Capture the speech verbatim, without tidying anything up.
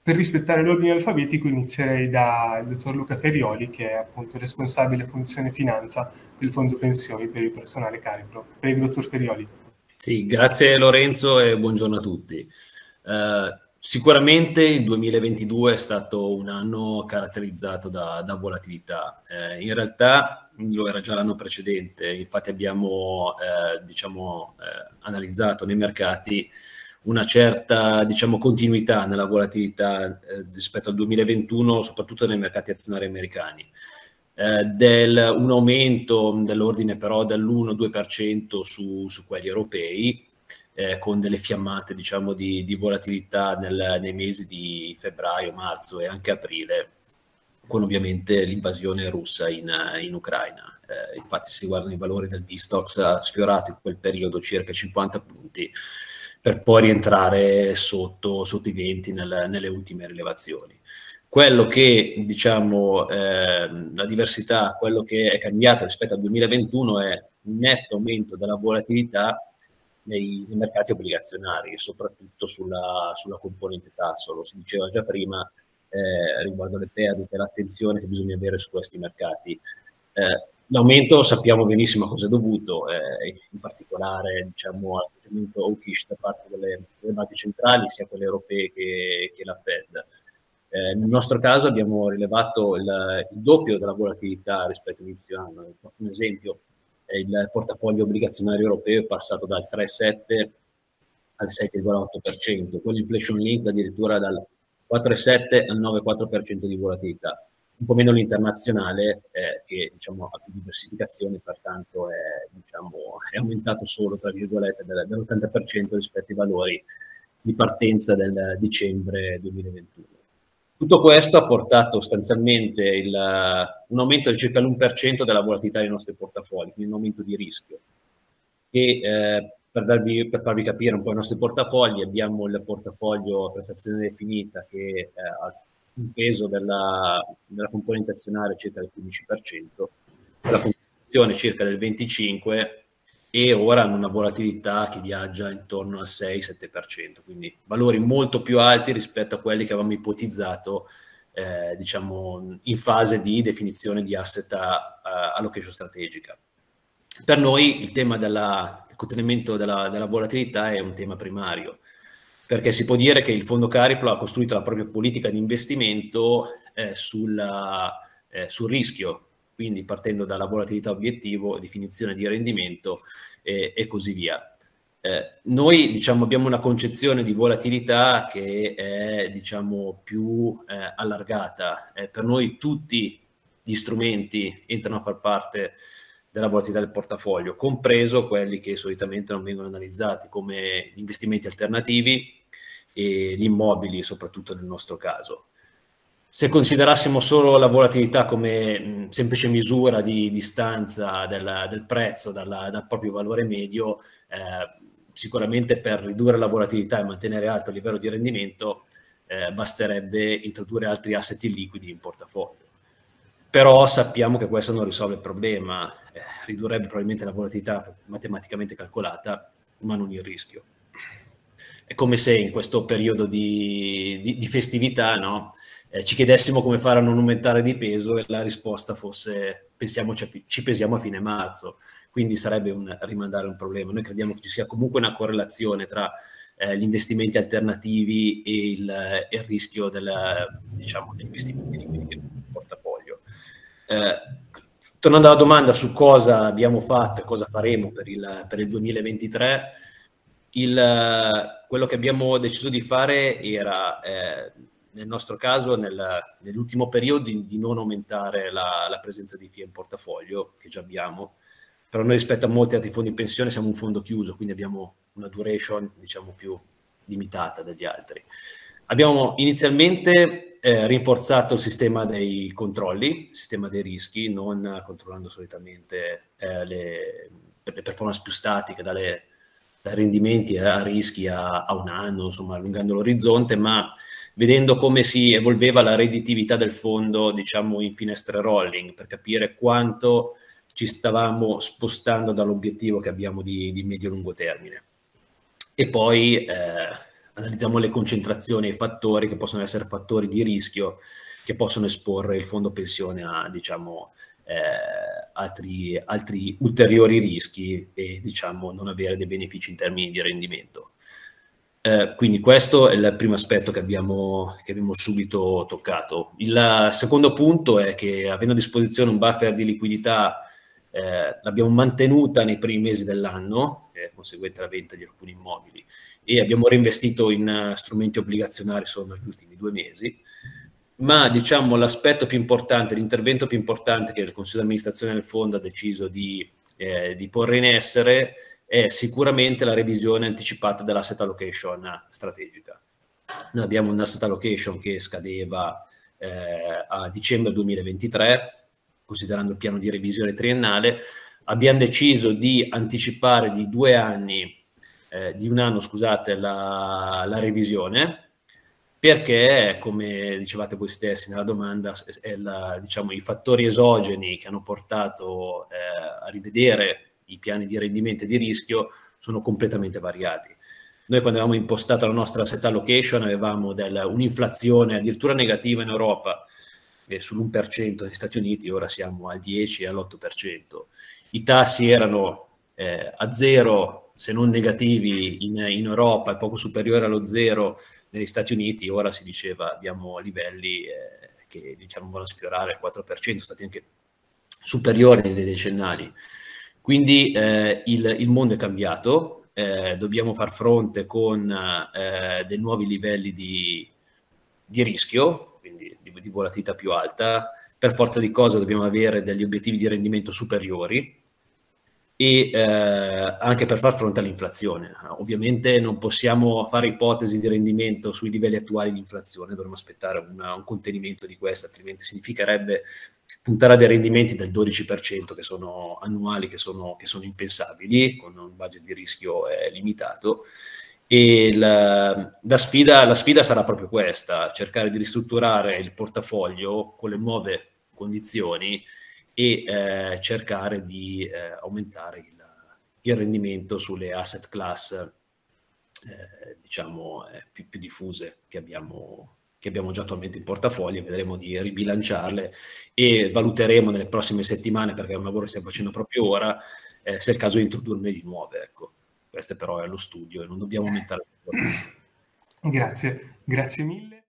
Per rispettare l'ordine alfabetico inizierei dal dottor Luca Ferioli, che è appunto responsabile funzione finanza del fondo pensioni per il personale Cariplo. Prego, dottor Ferioli. Sì, grazie Lorenzo e buongiorno a tutti. Eh, sicuramente il duemilaventidue è stato un anno caratterizzato da, da volatilità. Eh, in realtà lo era già l'anno precedente, infatti abbiamo eh, diciamo, eh, analizzato nei mercati una certa diciamo, continuità nella volatilità eh, rispetto al duemilaventuno, soprattutto nei mercati azionari americani. Eh, del, un aumento dell'ordine però dell'uno due per cento su, su quelli europei, eh, con delle fiammate diciamo, di, di volatilità nel, nei mesi di febbraio, marzo e anche aprile, con ovviamente l'invasione russa in, in Ucraina. Eh, infatti si guardano i valori del V-Stoxx, ha sfiorato in quel periodo circa cinquanta punti, per poi rientrare sotto, sotto i venti nel, nelle ultime rilevazioni. Quello che, diciamo, eh, la diversità, quello che è cambiato rispetto al duemilaventuno è un netto aumento della volatilità nei, nei mercati obbligazionari, soprattutto sulla, sulla componente tasso. Lo si diceva già prima, eh, riguardo le perdite, l'attenzione che bisogna avere su questi mercati. Eh, l'aumento sappiamo benissimo a cosa è dovuto, eh, in particolare diciamo, all'atteggiamento hawkish da parte delle, delle banche centrali, sia quelle europee che, che la Fed. Eh, nel nostro caso abbiamo rilevato il, il doppio della volatilità rispetto all'inizio anno. Un esempio, eh, il portafoglio obbligazionario europeo è passato dal tre virgola sette al sei virgola otto per cento, con l'inflation link addirittura dal quattro virgola sette al nove virgola quattro per cento di volatilità. Un po' meno l'internazionale, eh, che diciamo, ha più diversificazione, pertanto è, diciamo, è aumentato solo, tra virgolette, dell'ottanta per cento rispetto ai valori di partenza del dicembre duemilaventuno. Tutto questo ha portato sostanzialmente il, un aumento di circa l'uno per cento della volatilità dei nostri portafogli, quindi un aumento di rischio. E eh, per, darvi, per farvi capire un po' i nostri portafogli, abbiamo il portafoglio a prestazione definita che eh, ha un peso della, della componente azionaria circa del quindici per cento, la composizione circa del venticinque per cento, e ora hanno una volatilità che viaggia intorno al sei sette per cento, quindi valori molto più alti rispetto a quelli che avevamo ipotizzato eh, diciamo in fase di definizione di asset a, a allocation strategica. Per noi il tema della, del contenimento della, della volatilità è un tema primario, perché si può dire che il fondo Cariplo ha costruito la propria politica di investimento eh, sulla, eh, sul rischio, quindi partendo dalla volatilità obiettivo, definizione di rendimento eh, e così via. Eh, noi diciamo, abbiamo una concezione di volatilità che è diciamo, più eh, allargata. Eh, per noi tutti gli strumenti entrano a far parte della volatilità del portafoglio, compreso quelli che solitamente non vengono analizzati come gli investimenti alternativi e gli immobili, soprattutto nel nostro caso. Se considerassimo solo la volatilità come mh, semplice misura di distanza del, del prezzo dalla, dal proprio valore medio, eh, sicuramente per ridurre la volatilità e mantenere alto il livello di rendimento eh, basterebbe introdurre altri asset liquidi in portafoglio. Però sappiamo che questo non risolve il problema, eh, ridurrebbe probabilmente la volatilità matematicamente calcolata, ma non il rischio. È come se in questo periodo di, di, di festività, no? Eh, ci chiedessimo come fare a non aumentare di peso e la risposta fosse pensiamoci, ci pesiamo a fine marzo, quindi sarebbe un rimandare un problema. Noi crediamo che ci sia comunque una correlazione tra eh, gli investimenti alternativi e il, e il rischio del, diciamo, degli investimenti liquidi nel portafoglio. Eh, tornando alla domanda su cosa abbiamo fatto e cosa faremo per il, per il duemilaventitré, il, quello che abbiamo deciso di fare era, eh, nel nostro caso, nel, nell'ultimo periodo, di, di non aumentare la, la presenza di F I A in portafoglio, che già abbiamo. Però noi rispetto a molti altri fondi di pensione siamo un fondo chiuso, quindi abbiamo una duration diciamo più limitata degli altri. Abbiamo inizialmente eh, rinforzato il sistema dei controlli, il sistema dei rischi, non controllando solitamente eh, le, le performance più statiche, dalle, dai rendimenti a rischi a, a un anno, insomma allungando l'orizzonte, ma vedendo come si evolveva la redditività del fondo, diciamo in finestre rolling, per capire quanto ci stavamo spostando dall'obiettivo che abbiamo di, di medio-lungo termine. E poi eh, analizziamo le concentrazioni e i fattori che possono essere fattori di rischio che possono esporre il fondo pensione a, diciamo, eh, altri, altri ulteriori rischi e, diciamo, non avere dei benefici in termini di rendimento. Eh, quindi questo è il primo aspetto che abbiamo, che abbiamo subito toccato. Il secondo punto è che, avendo a disposizione un buffer di liquidità, eh, l'abbiamo mantenuta nei primi mesi dell'anno, eh, conseguente alla vendita di alcuni immobili, e abbiamo reinvestito in uh, strumenti obbligazionari solo negli ultimi due mesi. Ma, diciamo, l'aspetto più importante, l'intervento più importante che il Consiglio di amministrazione del fondo ha deciso di, eh, di porre in essere è sicuramente la revisione anticipata dell'asset allocation strategica. Noi abbiamo un asset allocation che scadeva eh, a dicembre duemilaventitré, considerando il piano di revisione triennale. Abbiamo deciso di anticipare di due anni, eh, di un anno, scusate, la, la revisione, perché, come dicevate voi stessi nella domanda, è la, diciamo, i fattori esogeni che hanno portato eh, a rivedere i piani di rendimento e di rischio sono completamente variati. Noi, quando avevamo impostato la nostra asset allocation, avevamo un'inflazione addirittura negativa in Europa, eh, sull'uno per cento negli Stati Uniti, ora siamo al dieci all'otto per cento. I tassi erano eh, a zero, se non negativi, in, in Europa, e poco superiore allo zero negli Stati Uniti. Ora si diceva abbiamo livelli eh, che, diciamo, vanno a sfiorare il quattro per cento, stati anche superiori nei decennali. Quindi eh, il, il mondo è cambiato, eh, dobbiamo far fronte con eh, dei nuovi livelli di, di rischio, quindi di, di volatilità più alta. Per forza di cosa dobbiamo avere degli obiettivi di rendimento superiori, e eh, anche per far fronte all'inflazione. Ovviamente non possiamo fare ipotesi di rendimento sui livelli attuali di inflazione, dovremmo aspettare una, un contenimento di questa, altrimenti significherebbe puntare a dei rendimenti del dodici per cento che sono annuali, che sono, che sono impensabili, con un budget di rischio eh, limitato. E la, la, sfida, la sfida sarà proprio questa: cercare di ristrutturare il portafoglio con le nuove condizioni e eh, cercare di eh, aumentare il, il rendimento sulle asset class eh, diciamo eh, più, più diffuse che abbiamo, che abbiamo già attualmente in portafoglio. Vedremo di ribilanciarle e valuteremo nelle prossime settimane, perché è un lavoro che stiamo facendo proprio ora, eh, se è il caso di introdurne di nuove. Ecco, questo però è allo studio e non dobbiamo aumentare. Grazie, grazie mille.